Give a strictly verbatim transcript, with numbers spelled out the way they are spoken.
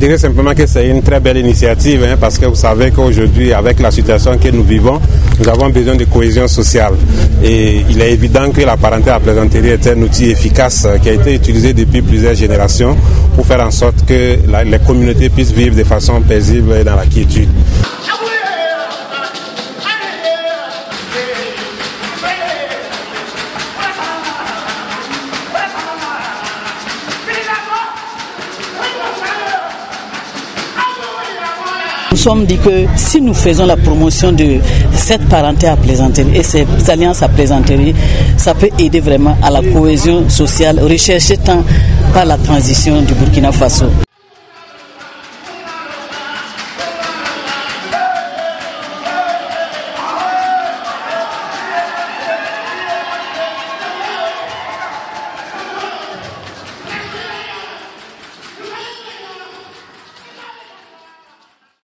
dirais simplement que c'est une très belle initiative, hein, parce que vous savez qu'aujourd'hui, avec la situation que nous vivons, nous avons besoin de cohésion sociale. Et il est évident que la parenté à plaisanterie est un outil efficace qui a été utilisé depuis plusieurs générations pour faire en sorte que la, les communautés puissent vivre de façon paisible et dans la quiétude. Nous sommes dit que si nous faisons la promotion de cette parenté à plaisanterie et ces alliances à plaisanterie, ça peut aider vraiment à la cohésion sociale recherchée tant par la transition du Burkina Faso.